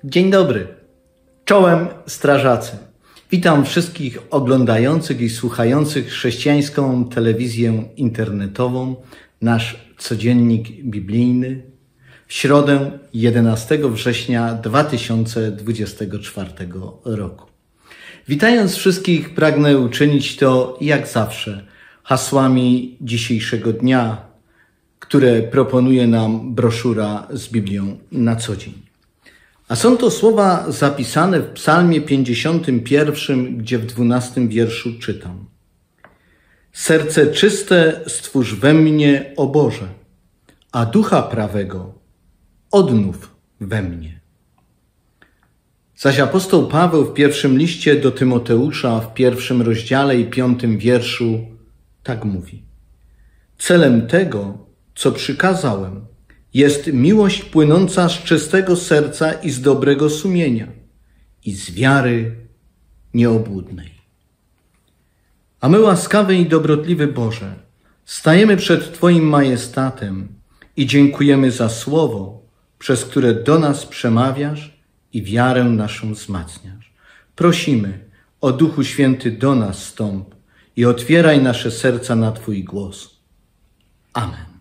Dzień dobry. Czołem strażacy. Witam wszystkich oglądających i słuchających chrześcijańską telewizję internetową, nasz codziennik biblijny, w środę 11 września 2024 roku. Witając wszystkich, pragnę uczynić to jak zawsze hasłami dzisiejszego dnia, które proponuje nam broszura z Biblią na co dzień. A są to słowa zapisane w Psalmie 51, gdzie w 12 wierszu czytam: Serce czyste stwórz we mnie, o Boże, a ducha prawego odnów we mnie. Zaś apostoł Paweł w pierwszym liście do Tymoteusza w 1 rozdziale i 5 wierszu tak mówi: Celem tego, co przykazałem, jest miłość płynąca z czystego serca i z dobrego sumienia i z wiary nieobłudnej. A my, łaskawy i dobrotliwy Boże, stajemy przed Twoim majestatem i dziękujemy za słowo, przez które do nas przemawiasz i wiarę naszą wzmacniasz. Prosimy, o Duchu Święty, do nas stąp i otwieraj nasze serca na Twój głos. Amen.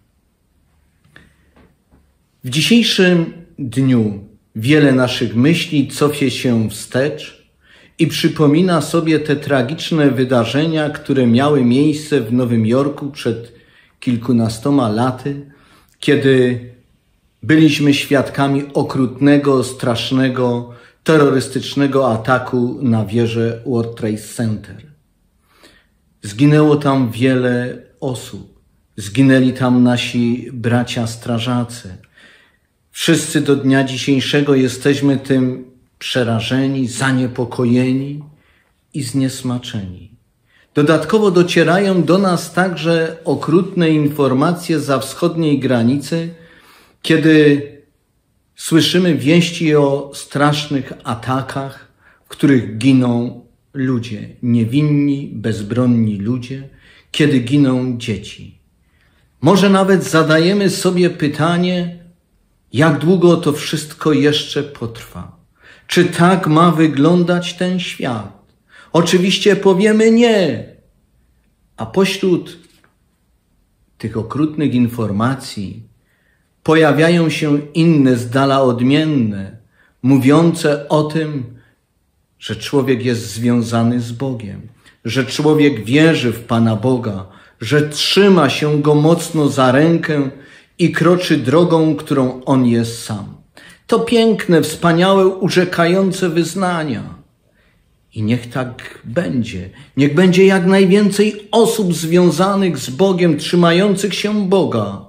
W dzisiejszym dniu wiele naszych myśli cofie się wstecz i przypomina sobie te tragiczne wydarzenia, które miały miejsce w Nowym Jorku przed kilkunastoma laty, kiedy byliśmy świadkami okrutnego, strasznego, terrorystycznego ataku na wieżę World Trade Center. Zginęło tam wiele osób. Zginęli tam nasi bracia strażacy. Wszyscy do dnia dzisiejszego jesteśmy tym przerażeni, zaniepokojeni i zniesmaczeni. Dodatkowo docierają do nas także okrutne informacje zza wschodniej granicy, kiedy słyszymy wieści o strasznych atakach, w których giną ludzie, niewinni, bezbronni ludzie, kiedy giną dzieci. Może nawet zadajemy sobie pytanie, jak długo to wszystko jeszcze potrwa? Czy tak ma wyglądać ten świat? Oczywiście powiemy nie. A pośród tych okrutnych informacji pojawiają się inne, z dala odmienne, mówiące o tym, że człowiek jest związany z Bogiem, że człowiek wierzy w Pana Boga, że trzyma się Go mocno za rękę i kroczy drogą, którą On jest sam. To piękne, wspaniałe, urzekające wyznania. I niech tak będzie. Niech będzie jak najwięcej osób związanych z Bogiem, trzymających się Boga.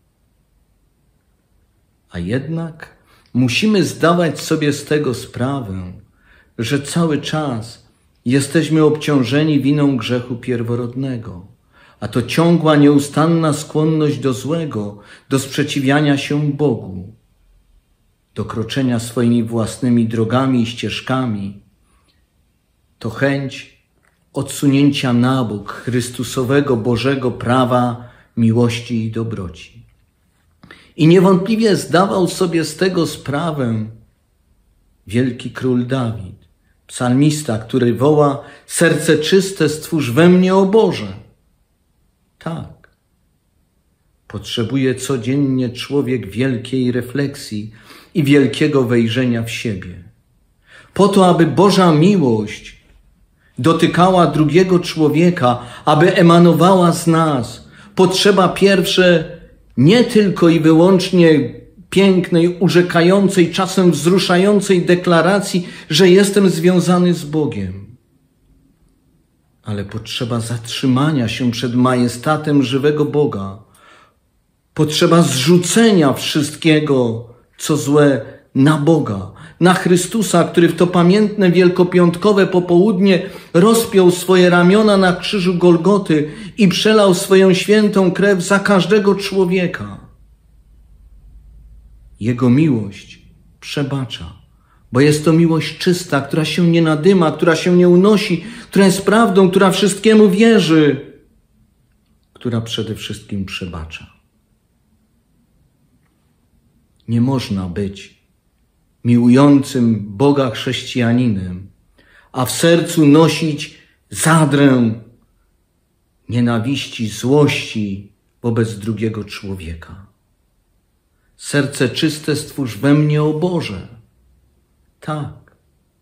A jednak musimy zdawać sobie z tego sprawę, że cały czas jesteśmy obciążeni winą grzechu pierworodnego. A to ciągła, nieustanna skłonność do złego, do sprzeciwiania się Bogu, do kroczenia swoimi własnymi drogami i ścieżkami. To chęć odsunięcia na bok Chrystusowego Bożego prawa, miłości i dobroci. I niewątpliwie zdawał sobie z tego sprawę wielki król Dawid, psalmista, który woła: serce czyste stwórz we mnie, o Boże. Tak. Potrzebuje codziennie człowiek wielkiej refleksji i wielkiego wejrzenia w siebie. Po to, aby Boża miłość dotykała drugiego człowieka, aby emanowała z nas, potrzeba pierwsze nie tylko i wyłącznie pięknej, urzekającej, czasem wzruszającej deklaracji, że jestem związany z Bogiem. Ale potrzeba zatrzymania się przed majestatem żywego Boga. Potrzeba zrzucenia wszystkiego, co złe, na Boga, na Chrystusa, który w to pamiętne wielkopiątkowe popołudnie rozpiął swoje ramiona na krzyżu Golgoty i przelał swoją świętą krew za każdego człowieka. Jego miłość przebacza, bo jest to miłość czysta, która się nie nadyma, która się nie unosi, która jest prawdą, która wszystkiemu wierzy, która przede wszystkim przebacza. Nie można być miłującym Boga chrześcijaninem, a w sercu nosić zadrę nienawiści, złości wobec drugiego człowieka. Serce czyste stwórz we mnie, o Boże. Tak.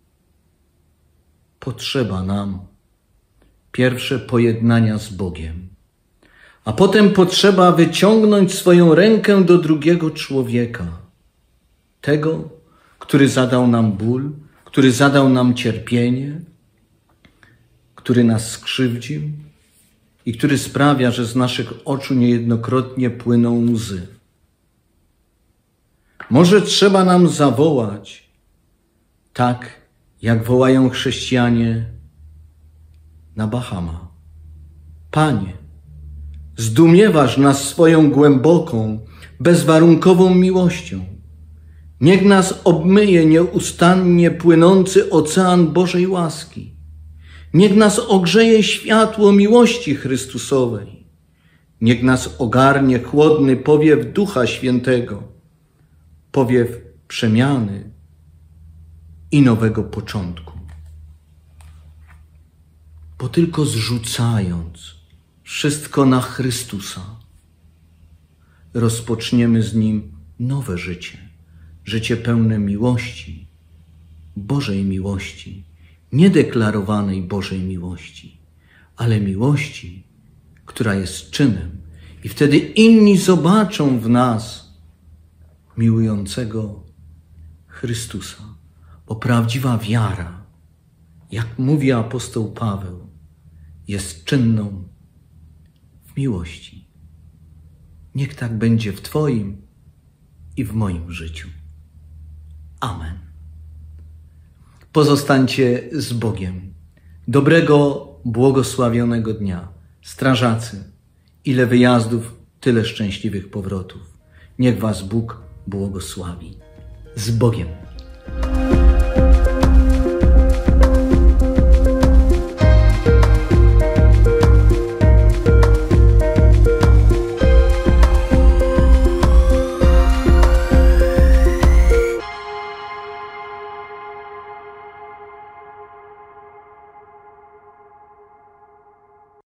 Potrzeba nam pierwsze pojednania z Bogiem, a potem potrzeba wyciągnąć swoją rękę do drugiego człowieka, tego, który zadał nam ból, który zadał nam cierpienie, który nas skrzywdził i który sprawia, że z naszych oczu niejednokrotnie płyną łzy. Może trzeba nam zawołać, tak jak wołają chrześcijanie na Bahama: Panie, zdumiewasz nas swoją głęboką, bezwarunkową miłością. Niech nas obmyje nieustannie płynący ocean Bożej łaski. Niech nas ogrzeje światło miłości Chrystusowej. Niech nas ogarnie chłodny powiew Ducha Świętego, powiew przemiany i nowego początku. Bo tylko zrzucając wszystko na Chrystusa, rozpoczniemy z Nim nowe życie. Życie pełne miłości, Bożej miłości, niedeklarowanej Bożej miłości, ale miłości, która jest czynem. I wtedy inni zobaczą w nas miłującego Chrystusa. Bo prawdziwa wiara, jak mówi apostoł Paweł, jest czynną w miłości. Niech tak będzie w Twoim i w moim życiu. Amen. Pozostańcie z Bogiem. Dobrego, błogosławionego dnia. Strażacy, ile wyjazdów, tyle szczęśliwych powrotów. Niech was Bóg błogosławi. Z Bogiem.